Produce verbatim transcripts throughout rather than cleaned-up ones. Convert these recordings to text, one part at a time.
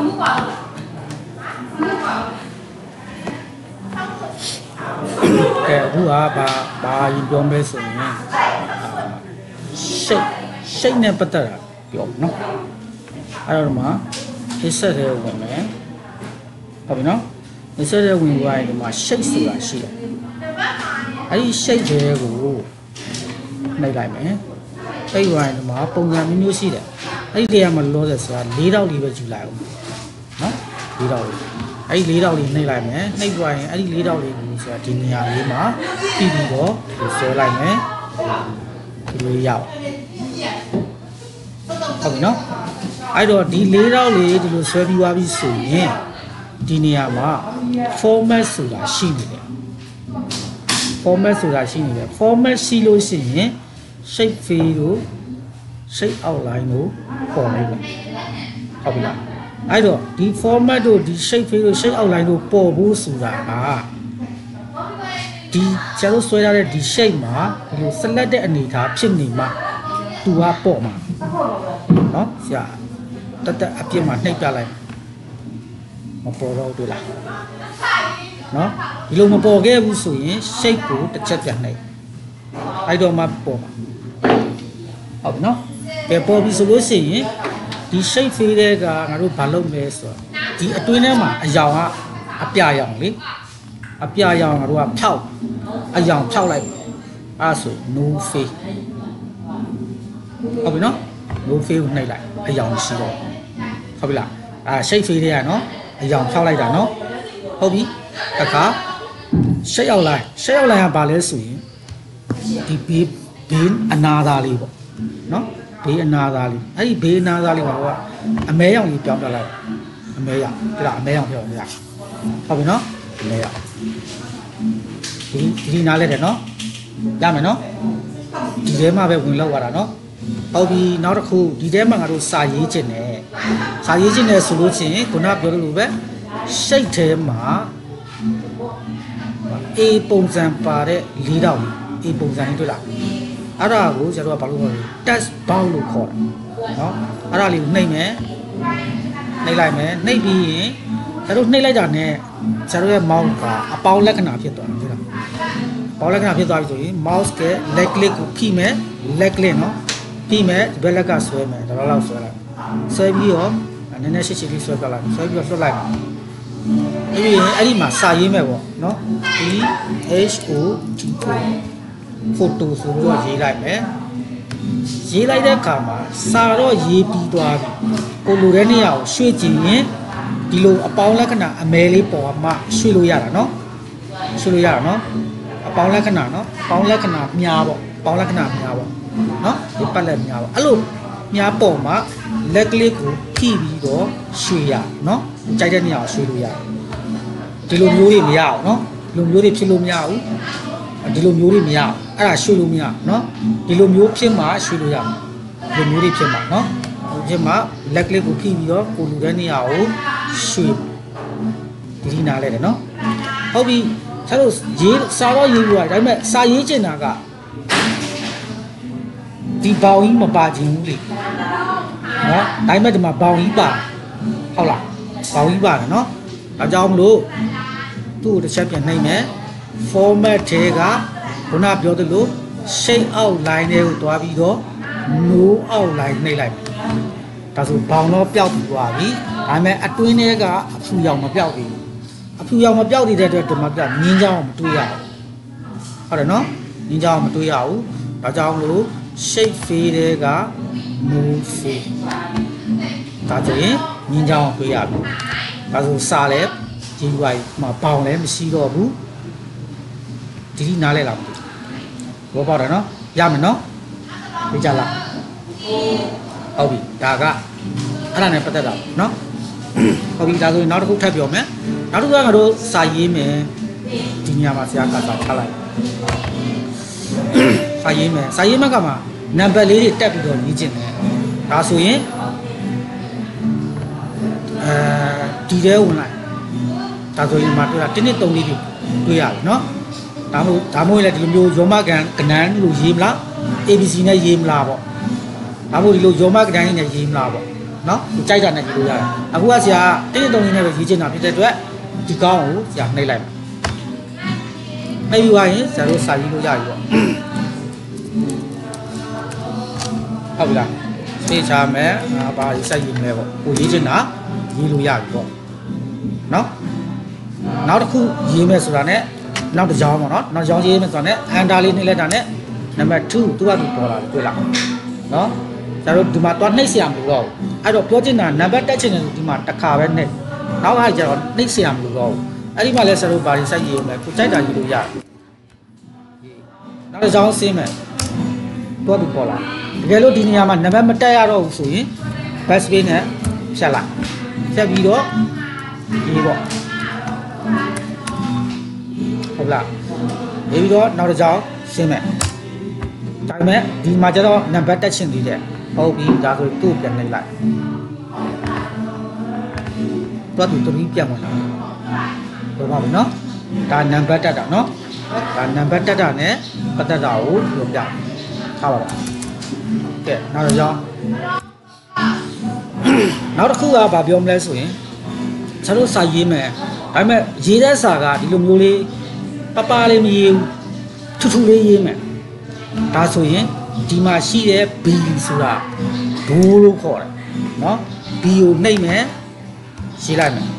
cái vụ à bà bà yên bom bê sung nhé shake shake này bắt đầu rồi nó ở đó mà cái sợi dây của mình có biết nó cái sợi dây của ai thì mà shake sửa lại xí ấy shake dây của này lại mấy cái ngoài mà bông ra mình nuôi xí đấy ấy thì mà lo ra sao lý đâu đi về chịu lại nó lý đâu ấy lý đâu đi này lại mấy này ngoài ấy lý đâu đi sao thì nhà đi mà đi đi đó thì sửa lại mấy thì lý giàu không nó ai đó đi lý đâu đi thì lo sửa đi qua đi sửa nhé đi nhà mà format sửa là xí này format sửa là xí này format xí lối xí nhé shape phê đó shape outline đó bỏ này là không là ai đó đi format đó đi shape phê đó shape outline đó bỏ bố sửa à đi chả có xoay ra để đi shape mà đi select cái này thà phim này mà tu à bỏ mà nó sẽ tất cả áp dụng mà này ra lại mà bỏ đâu được là nó đi luôn mà bỏ cái bố sửa shape của tất chất dạng này ai đó mà bỏ học nó cái bỏ bị số lối xí đi xây phi đấy cả ngài bảo lâu mấy số đi tuổi này mà giàu à áp giá giàu đi áp giá giàu ngài bảo phao à giàu phao lại à số nô phi học nó nô phi này lại à giàu xí rồi học là à xây phi đấy à nó à giàu phao lại đã nó học đi cả cả xây ao lại xây ao lại bà lấy suy thì bị biến another đi nó bị another đi ấy bị another đi mà anh mấy ông đi chọn ra lại anh mấy ông cái là mấy ông hiểu chưa không biết nó mấy ông thì thì nào lên để nó ra mày nó đi đến mà về quên lâu quá nó tao đi nó là khu đi đến mà ngài đồ xài gì trên này xài gì trên này số lượng trên của nó biểu được vậy xây thế mà a bông giang ba đấy lý đầu a bông giang như là ở đó cũng sẽ là bảo luôn test bao lục khó đó ở đó liền này mẹ này lại mẹ này bị sẽ lúc này lại giờ này sẽ lúc màu cả bao lắc cái nào phía toàn như là bao lắc cái nào phía toàn rồi mouse cái leg leg của phi mẹ leg leg nó phi mẹ về là cái xoay mẹ đó là xoay lại xoay bị ó nên nên sẽ chỉ đi xoay cả lại xoay bị xoay lại bởi vì ấy đi mà xài gì mẹ bỏ nó E H O T photo số rồi gì lại mẹ gì lại đấy cả mà sao đó gì bị đoạt cô lừa đấy này à suy chỉ nhé đi lô bao lá cái nào mẹ lấy bỏ mà suy lừa à nó suy lừa à nó bao lá cái nào nó bao lá cái nào nhà bỏ bao lá cái nào nhà bỏ nó đi bắt lên nhà bỏ alo nhà bỏ mà lấy cái của phi bị đó suy à nó chạy đến nhà suy lừa à đi lô nhú đi nhà nó lô nhú đi phi lô nhà đi lô nhú đi nhà à là suy lô nhà nó đi lô nhú phi mà suy lừa à lô nhú đi phi mà nó phi mà lấy cái của phi bị đó cô lừa đấy nhà suy đi nào lên nó hậu bị sao đâu gì sao đó gì vậy đấy mẹ sao gì trên nào cả đi bao nhiêu mà ba gì cũng đi đó đấy mẹ mà bao nhiêu bà hậu là bao nhiêu bà nó ở trong luôn tu để xem cái này mẹ format thế cả hôm nay biểu được luôn shape outline này của video no outline này lại ta dùng bao nó biểu được qua đi đấy mẹ ở tuổi này cả phụ dòng mà biểu đi phụ dòng mà biểu đi để để mà biểu nhìn nhau mà tuổi giàu ở đó nó nhìn nhau mà tuổi giàu ở trong luôn shape phi này cả no phi ta thấy nhìn nhau tuổi giàu ta dùng xa lép chỉ vậy mà bao lép xí đồ bú chỉ nào lại làm có bao đó nó ra mình nó bây giờ là ông bị ta cả anh này bắt đầu nó ông bị ta rồi nó cũng thay biểu mẹ nó lúc đó nó xài gì mẹ thì nhà mà sẽ cả cả trả lại xài gì mẹ xài gì mà cả mà number lấy thì tap được như thế này ta số ấy đi đâu lại ta rồi mà tôi là trên hết tông đi thì tôi à nó ta mua ta mua là thì mua giống mà cái cái này lùi dìm lá a bê xê này dìm là bộ ta mua thì lùi giống mà cái này này dìm là bộ နော်ကြိုက်တာနဲ့ရေးလို့ရတယ်အခုကဆရာတင်းတုံလေးနဲ့ပဲရေးချင်တာဖြစ်တဲ့အတွက်ဒီကောင်းကိုဆရာနှိပ်လိုက်မယ်နှိပ်ပြီးသွားရင်ဆရာတို့စာရေးလို့ရပြီပေါ့ဟုတ်ပြီလားသိချာမယ်ငါပါစိုက်ရေးမယ်ပေါ့ကိုရေးချင်တာရေးလို့ရပြီပေါ့နော်နောက်တစ်ခုရေးမယ်ဆိုတာနဲ့နောက်တစ်ကြောင်းပေါ့နော်နောက်ကြောင်းရေးမယ်ဆိုတာနဲ့အန်တာလေးနှိပ်လိုက်တာနဲ့နံပါတ်twoသူကသူပေါ်လာတယ်တွေ့လားနော်ကျတော့ဒီမှာတော့နှိပ်เสียမလို့တော့အဲ့တော့ပြောချင်တာနံပါတ်တက်ချင်တယ်ဒီမှာတစ်ခါပဲနှိပ်နောက်ကကျတော့နှိပ်เสียမလို့တော့အဲ့ဒီမှာလဲဆရာတို့ဘာတွေစိုက်ရေးမယ်ကိုကြိုက်တာရေးလို့ရတယ်နောက်တစ်ကြောင်းဆင်းမယ်တော့သူပေါ်လာတကယ်လို့ဒီနေရာမှာနံပါတ်မတက်ရတော့ဘူးဆိုရင် back space နဲ့ဖြတ်လိုက်ဖြတ်ပြီးတော့ရေးပေါ့ဟုတ်လားရေးပြီးတော့နောက်တစ်ကြောင်းရှင်းမယ်ဒါပေမဲ့ဒီမှာကျတော့နံပါတ်တက်ချင်သေးတယ်ဟုတ်ပြီဒါဆိုသူ့ပြန်နှိပ်လိုက်တော့သူတပီးပြန်ဝင်လာတော့ပါဘူးနော်ဒါနံပါတ်တက်တာနော်ဒါနံပါတ်တက်တာနဲ့ပတ်သက်တာကိုပြောပြထားပါတော့ကဲနောက်တစ်ကြောင်းနောက်တစ်ခုကဘာပြောမလဲဆိုရင်ကျွန်တော်စာရေးမယ်ဒါပေမဲ့ရေးတဲ့စာကဒီလိုမျိုးလေးပပလေးမရေးဘူးထူးထူးလေးရေးမယ်ဒါဆိုရင်ဒီမှာရှိတဲ့ B ဆိုတာဒိုးလို့ခေါ်တယ်နော် B ကိုနှိပ်မယ်ရေးလိုက်မယ်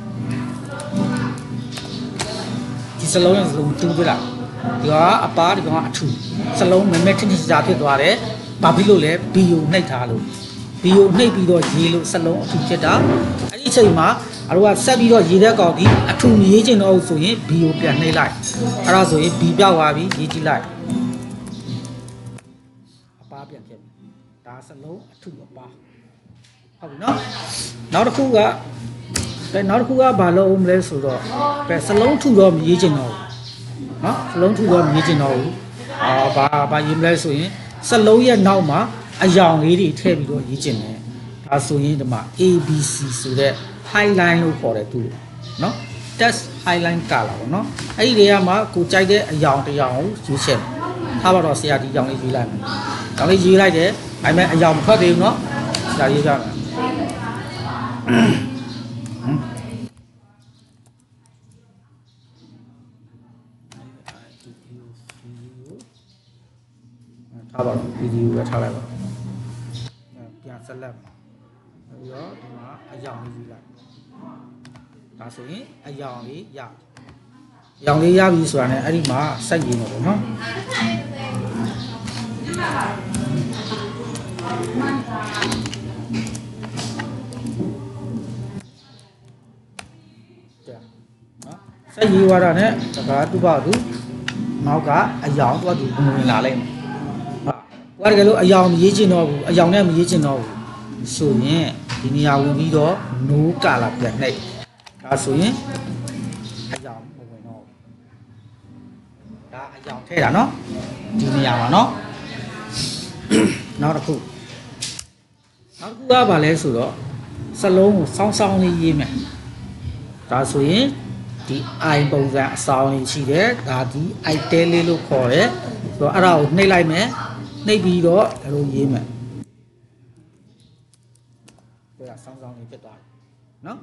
ဒီစလုံးရဲ့စလုံးတူးပြလားဒီကအပါဒီကအထူစလုံးမမဲထင်းထင်းရှားဖြစ်သွားတယ်ဘာဖြစ်လို့လဲ B ကိုနှိပ်ထားလို့ B ကိုနှိပ်ပြီးတော့ရေးလို့စလုံးအထူဖြစ်တာအဲ့ဒီအချိန်မှာအတို့ကဆက်ပြီးတော့ရေးတဲ့ကောင်ဒီအထူမရေးချင်တော့ဆိုရင် B ကိုပြန်နှိပ်လိုက်အဲ့ဒါဆိုရင် B ပြောက်သွားပြီရေးကြည့်လိုက်အပါပြန်ဖြစ်ပြီဒါစလုံးအထူအပါဟုတ်ပြီနော်နောက်တစ်ခုကပဲနောက်တစ်ခုကဘာလို့မလဲဆိုတော့ပဲစလုံးထူတော့မရေးချင်တော့ဘူးနော်စလုံးထူတော့မရေးချင်တော့ဘူးအာဘာဘာရေးမလဲဆိုရင်စလုံးရဲ့နောက်မှာအယောင်လေးတွေထည့်ပြီးတော့ရေးချင်တယ်ဒါဆိုရင်ဒီမှာ A B C ဆိုတဲ့ highline လို့ခေါ်တယ်သူနော် test highline color ပေါ့နော်အဲ့ဒီတွေကမှကိုကြိုက်တဲ့အယောင်တစ်ယောင်ကိုရေးချင်ထားပါတော့ဆရာဒီအယောင်လေးရေးလိုက်မယ်အယောင်လေးရေးလိုက်တယ်ဒါပေမဲ့အယောင်မထွက်သေးဘူးနော်ဆရာရေးကြမယ်ထားပါတော့ဗီဒီယိုပဲထားလိုက်ပါပြန်ဆက်လက်ပြီးတော့ဒီမှာအယောင်လေးယူလိုက်ဒါဆိုရင်အယောင်လေးရအယောင်လေးရပြီဆိုတာနဲ့အဲ့ဒီမှာစိုက်ရင်းတော့ပေါ့နော်စိုက်ရည်ဝါဒနဲ့တကားသူ့ဘာသူနောက်ကအယောင်သူ့သူဝင်လာလိုက်ဟာတကယ်လို့အယောင်မရေးချင်တော့ဘူးအယောင်နဲ့မရေးချင်တော့ဘူးဆိုရင်ဒီနေရာဝင်ပြီးတော့ no ကာလာပြန်နှိပ်ဒါဆိုရင်အယောင်မဝင်တော့ဒါအယောင်ထည့်တာနော်ဒီနေရာမှာနော်နောက်တစ်ခုနောက်တစ်ခုကဘာလဲဆိုတော့စလုံးကိုစောင်းစောင်းလေးရေးမယ်ဒါဆိုရင်ဒီ i ပုံစံအဆောင်လေးရှိတယ်ဒါဒီ itel လေးလို့ခေါ်တယ်ဆိုတော့အဲ့ဒါကိုနှိပ်လိုက်မယ်နှိပ်ပြီးတော့ဒါလိုရေးမယ်ဒါဆောင်းဆောင်းလေးဖြစ်သွားတယ်နော်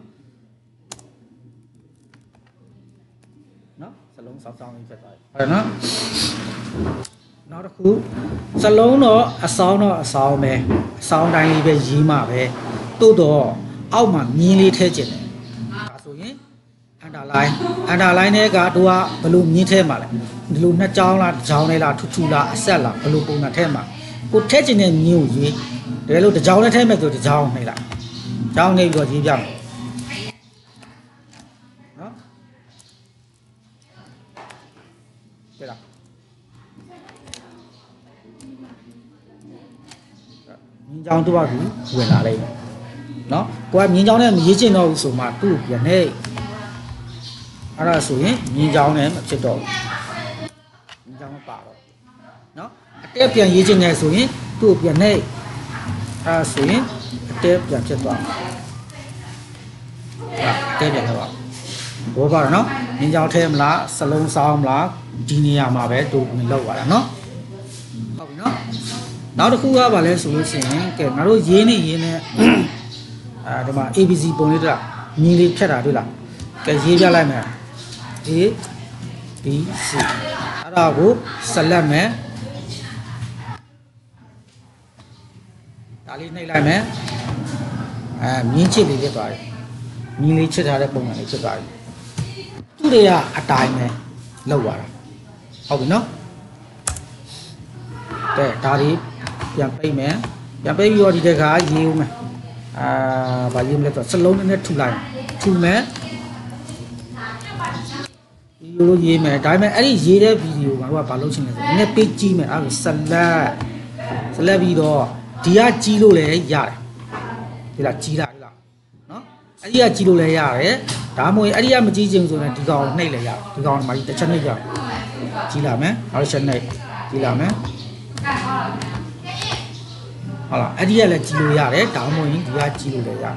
နော်စလုံးဆောင်းဆောင်းလေးဖြစ်သွားတယ်ဟုတ်တယ်နော်နောက်တစ်ခုစလုံးတော့အဆောင်တော့အဆောင်ပဲအဆောင်တိုင်းလေးပဲရေးမှာပဲတိုးတော့အောက်မှာမြင်းလေးထည့်ကျင်တယ်ဒါဆိုရင်underline underline နဲ့ကတို့ကဘယ်လိုမြင်းထဲမှာလဲဒီလိုနှစ်ကြောင်းလားတစ်ကြောင်းလေးလားထူထူလားအဆက်လားဘယ်လိုပုံစံထဲမှာကိုထည့်ကျင်တဲ့မြင်းကိုရေးတကယ်လို့တစ်ကြောင်းနဲ့ထဲမဲ့ဆိုတစ်ကြောင်းနှိပ်လိုက်ကြောင်းနှိပ်ပြီးတော့ရေးပြမယ်နော်ကြည့်လားမြင်းကြောင်းတို့ကဝင်လာလိုက်နော်ကိုကမြင်းကြောင်းနဲ့မရေးချင်တော့ဘူးဆိုမှသူ့ကိုပြန်နှိပ်အဲ့ဒါဆိုရင်မြင်းချောင်းနဲ့မဖြစ်တော့ဘူးမြင်းချောင်းမပါတော့နော်အတဲပြန်ရေးချင်တယ်ဆိုရင်သူ့ကိုပြန်နှိပ်အဲ့ဒါဆိုရင်အတဲပြန်ဖြစ်သွားဟာအတဲပြန်တော့ဘောပါတော့နော်မြင်းချောင်းထဲမလားစလုံးဆောင်းမလားဒီနေရာမှာပဲတို့ဝင်လောက်သွားတာနော်ဟုတ်ပြီနော်နောက်တစ်ခုကဘာလဲဆိုလို့ရှိရင်ကဲငါတို့ရေးနေရေးနေဒီမှာ A B C ပုံလေးတွေ့လားမြင်းလေးဖြတ်တာတွေ့လားကဲရေးပြလိုက်မယ် A B C အဲ့ဒါကိုဆက်လက်မယ်ဒါလေးနှိပ်လိုက်မယ်အဲမြင်းချစ်လေးဖြစ်သွားတယ်မြင်းလေးချစ်ထားတဲ့ပုံစံလေးဖြစ်သွားတယ်သူတွေကအတိုင်းပဲလောက်သွားတာဟုတ်ပြီနော်ကဲဒါလေးပြန်ပိတ်မယ်ပြန်ပိတ်ပြီးတော့ဒီတခါရေးဦးမယ်အာဘာရေးမလဲဆိုစလုံးနဲ့ထူလိုက်ထူမယ်ဒီလိုရေးမယ်ဒါပေမဲ့အဲ့ဒီရေးတဲ့ဗီဒီယိုကတော့ဘာလုပ်ချင်လဲဆိုနည်းနည်းပေးကြည့်မယ်အဲ့ဒါဆက်လက်ဆက်လက်ပြီးတော့ဒီကကြီးလို့လည်းရတယ်ဒီလားကြီးလားဒီလားနော်အဲ့ဒီကကြီးလို့လည်းရတယ်ဒါမှမဟုတ်အဲ့ဒီကမကြီးချင်ဆိုရင်ဒီကောင်နှိပ်လည်းရတယ်ဒီကောင်မှာတစ်ချက်နှိပ်ကြကြီးလာမယ်နောက်တစ်ချက်နှိပ်ကြီးလာမယ်ဟုတ်လားအဲ့ဒီကလည်းကြီးလို့ရတယ်ဒါမှမဟုတ်ရင်ဒီကကြီးလို့လည်းရတယ်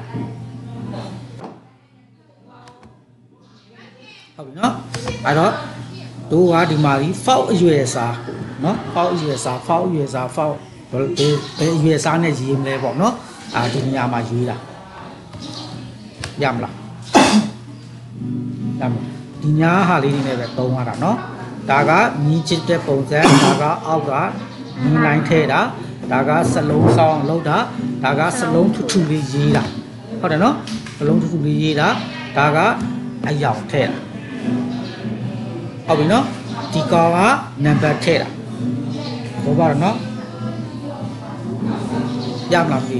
ဟုတ်ပြီနော်အဲ့တော့တို့ကဒီမှာဒီ fault အရွယ်စားနော် fault အရွယ်စား fault အရွယ်စား fault ဘယ်ဘယ်အရွယ်စားနဲ့ရေးမလဲပေါ့နော်အာဒီနေရာမှာရေးတာရမလားရမလားဒီညာဟာလေးနေနဲ့ပဲသုံးရတာနော်ဒါကမြင်းချစ်တဲ့ပုံစံဒါကအောက်ကမြင်းလိုင်းထဲတာဒါကစလုံးဆောင်လောက်တာဒါကစလုံးထူထူလေးရေးတာဟုတ်တယ်နော်စလုံးထူထူလေးရေးတာဒါကအယောင်ထဲတာဟုတ်ပြီနော်ဒီကောင်ကနံပါတ်ထဲတာဘောပါတော့နော်ရမလားပြီ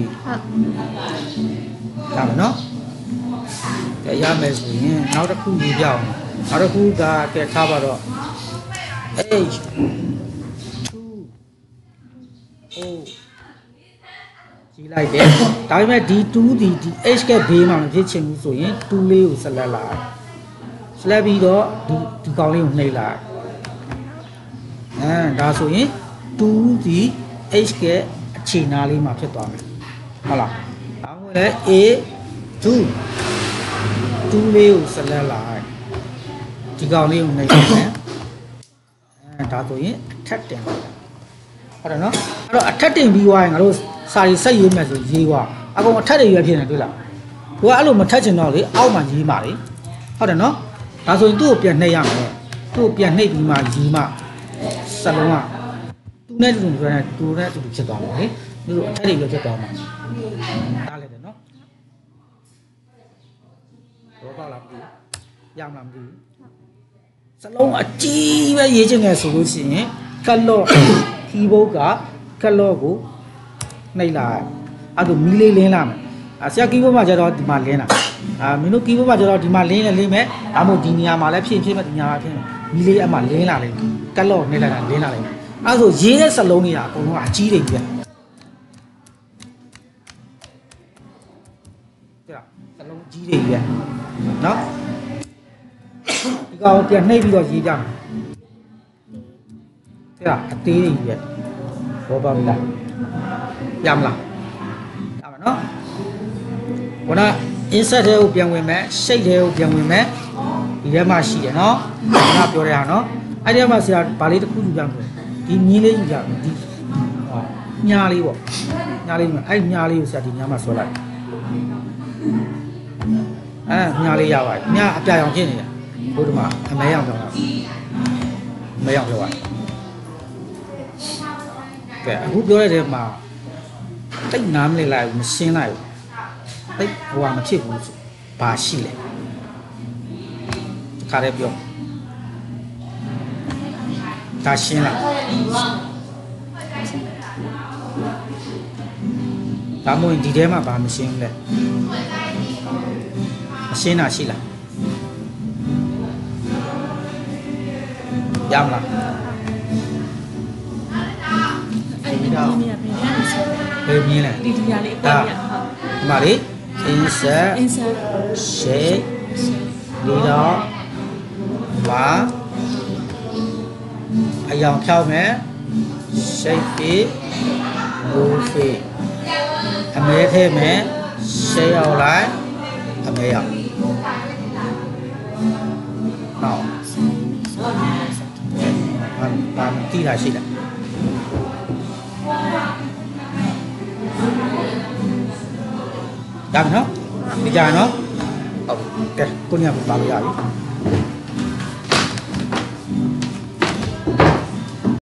ဟုတ်ရမယ်နော်ကြရမယ်ဆိုရင်နောက်တစ်ခုရေးပြအောင်နောက်တစ်ခုကကဲထားပါတော့ H two O ကြီးလိုက်တယ်ဒါပေမဲ့ဒီtwoဒီဒီ H ကဘေးမှာမဖြစ်ချင်ဘူးဆိုရင်twoလေးကိုဆက်လက်လာဆက်လက်ပြီးတော့ဒီဒီကောင်လေးကိုနှိပ်လိုက်အဲဒါဆိုရင်twoဒီ H ကအခြေနာလေးမှာဖြစ်သွားမယ်ဟုတ်လားဒါမှမဟုတ်လည်း A two twoလေးကိုဆက်လက်လိုက်ဒီကောင်လေးကိုနှိပ်လိုက်မယ်အဲဒါဆိုရင်အထက်တင်ဟုတ်တယ်နော်အဲ့တော့အထက်တင်ပြီးသွားရင်ငါတို့စာရီဆက်ရေးမယ်ဆိုရေးသွားအကုန်အထက်တွေရွေးဖြစ်နေတွေ့လားကိုကအဲ့လိုမထက်ချင်တော့လေအောက်မှာရေးပါလေဟုတ်တယ်နော်ဒါဆိုရင်သူ့ကိုပြန်နှိပ်ရမယ်သူ့ကိုပြန်နှိပ်ပြီးမှရေးမှစလုံးကသူနဲ့တူတူနဲ့တူနဲ့တူတူဖြစ်သွားမှာလေသူတို့အထက်တွေရွေးဖြစ်သွားမှာဒါလည်းတယ်နော်တော့ပေါ့လားမသိဘူးရမလားမသိဘူးစလုံးအကြီးပဲရေးချင်တယ်ဆိုလို့ရှိရင်ကလော့ခီးဘုတ်ကကလော့ကိုနှိပ်လိုက်အဲ့ဒါမီးလေးလင်းလာမယ်အာဆရာကီးဘုတ်မှာကျတော့ဒီမှာလင်းလာအာမင်းတို့ကီးဘုတ်မှာကျတော့ဒီမှာလင်းနေလင်းမယ်ဒါမှမဟုတ်ဒီနေရာမှာလည်းဖြစ်ဖြစ်မဲ့ဒီနေရာမှာဖြစ်မယ်မီးလေးအမှလင်းလာလိမ့်မယ်ကလော့နှိပ်လိုက်တာလင်းလာလိမ့်မယ်အဲ့ဆိုရေးတဲ့စလုံးတွေကအကုန်လုံးအကြီးတွေပြတဲ့စလုံးကြီးတွေပြနော်ဒီကောင်ပြန်နှိပ်ပြီးတော့ရေးကြမယ်တဲ့အသေးတွေပြဘောပါမလားရမလားရမယ်နော်ခုန insert တွေကိုပြန်ဝင်မယ် shape တွေကိုပြန်ဝင်မယ်ဒီထဲမှာရှိတယ်နော်ခုနပြောတဲ့ဟာနော်အဲ့ဒီမှာဆရာဗာလေးတစ်ခုယူကြမယ်ဒီမြင်းလေးယူကြမယ်ဒီဟောညားလေးပေါ့ညားလေးမှာအဲ့ညားလေးကိုဆရာဒီညားမှာဆွဲလိုက်အဲညားလေးရပါတယ်ညားအပြာရောင်ဖြစ်နေတယ်ဘုဒ္ဓမှာအမဲရောင်ပြောတာအမဲရောင်ပြောပါတယ်ကဲအခုပြောရတဲ့မှာတိတ်နားမလဲလိုက်မရှင်းလိုက်ဘူးတိတ်ဟိုကမဖြစ်ဘူးဘာရှိလဲခါရဲပြောဒါရှင်းလားဒါမှမဟုတ်ဒီထဲမှာဘာမရှင်းလဲမရှင်းတာရှိလားရမလားဘယ်မြင်လဲဒီဒီရလေးပေါ့ဗျာဟုတ်ဒီမှာလေ insert insert shape ဒီတော့ဘာအယောင်ဖြောက်မယ် shape ပြီး move ပြီးအမဲထဲမယ် shape ရောက်လိုက်အမဲရောက်နောက်ဘာဘာတိလာရှိလားရမယ်နော်ဒီကြနော်ဟုတ်ကဲ့ကိုညကပါလို့ရပြီ